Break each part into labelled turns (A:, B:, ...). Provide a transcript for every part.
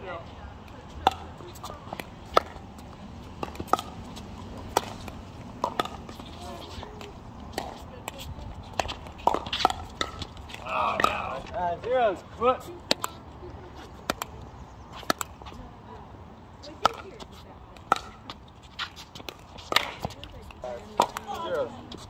A: Zeros, foot. Zeros.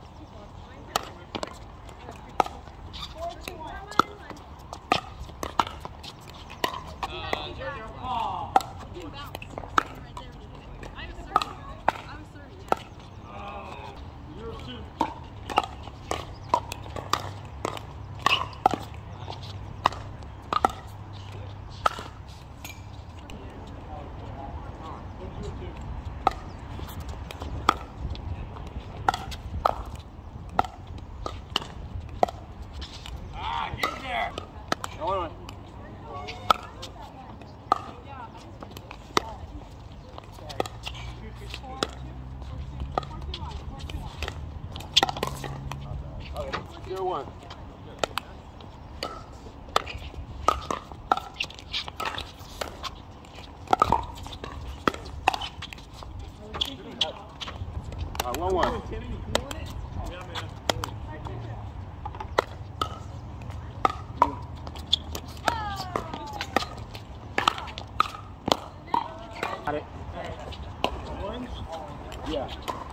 A: One. One. Got it. Yeah.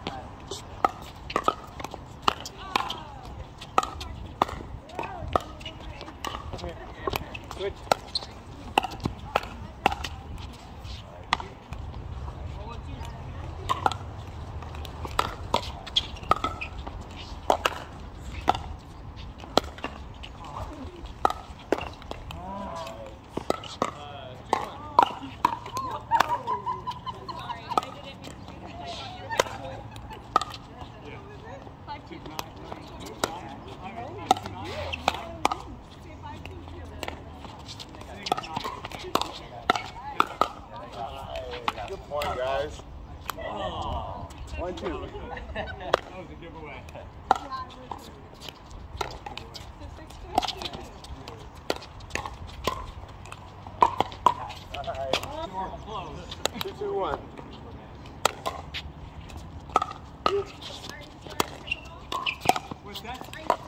A: Switch. Good point, guys. Oh. 1-2. That was a giveaway. 2-2-1. What's that?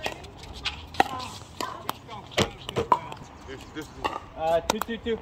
A: This is 2-2-2.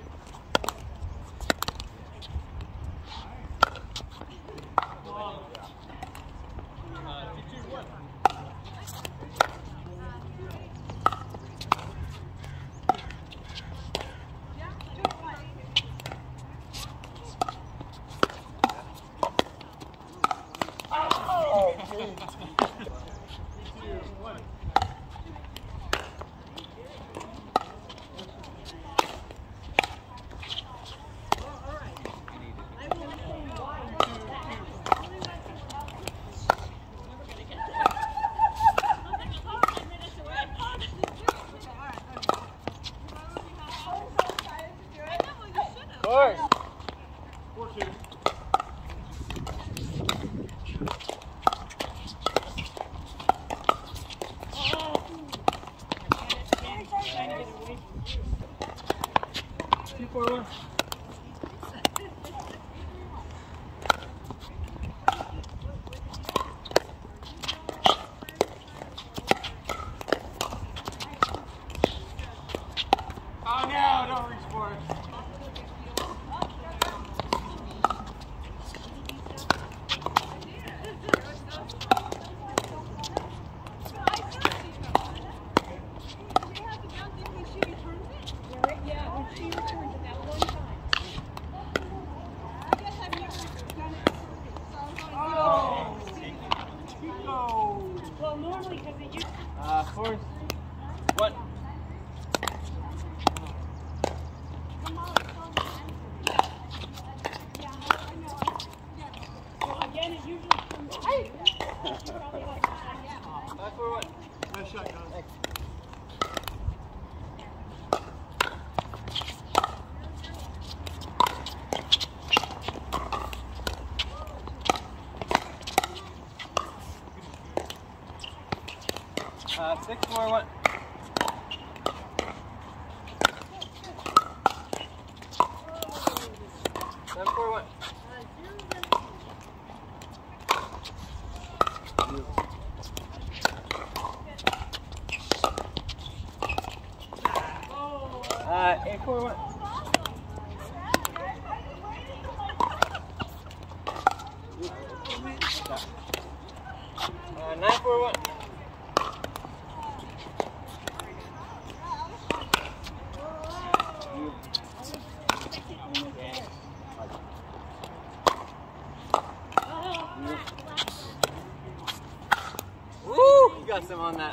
B: Well, normally because it used
A: Force. What?
B: come on, yeah, I know. Well, again, it usually comes probably like that.
A: 5-4-1. Nice shot, guys. Thanks. Six more, what? 8-4-1. 9-4-1. Woo! You got some on that.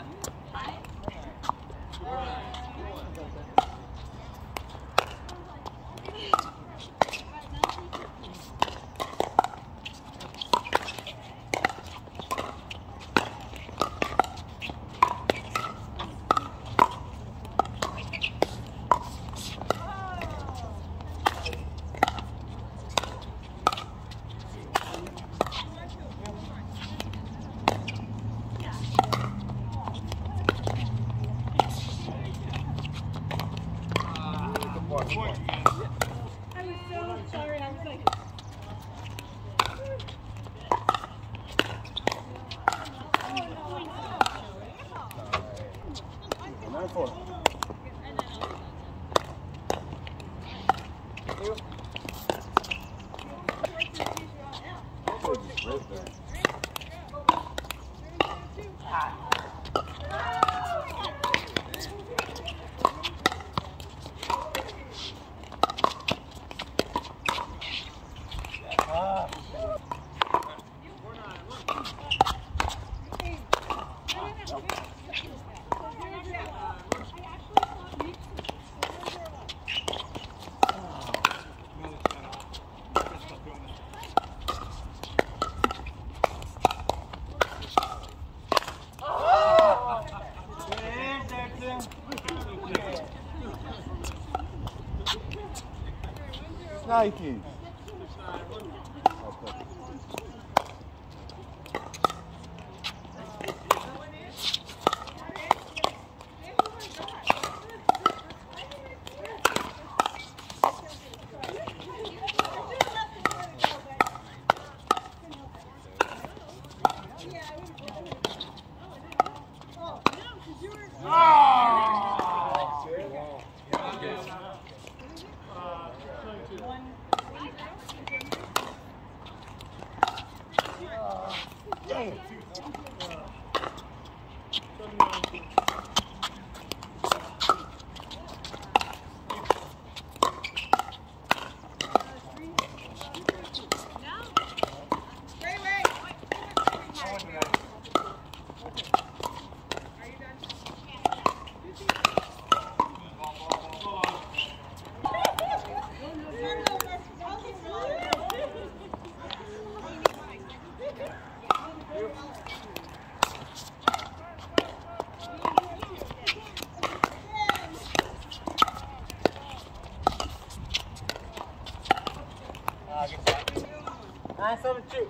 C: Nike.
A: Nice on the two.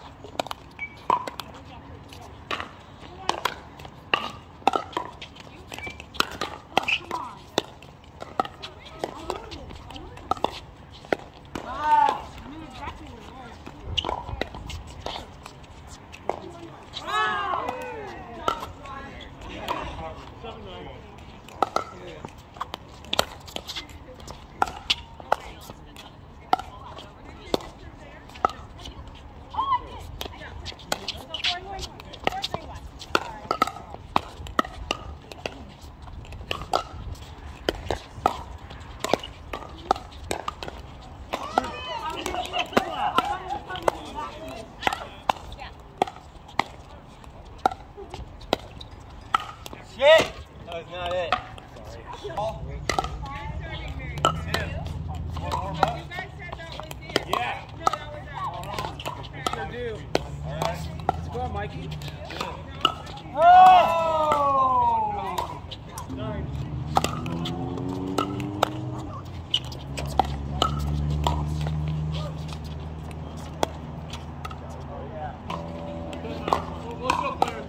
D: Shit! That was not it.
A: Yeah. We sure do. All right. Let's go on, Mikey.
D: Oh!
A: Sorry. What's up there?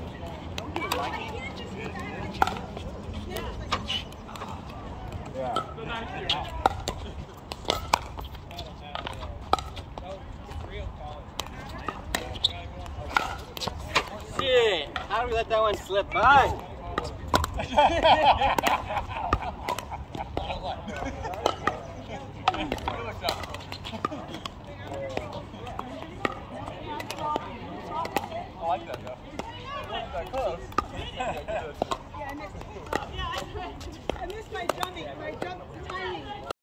C: Yeah.
D: Shit! How do we let that one slip by?
A: I like that though. It wasn't that close.
B: Yeah, I missed my jumping, my jump timing.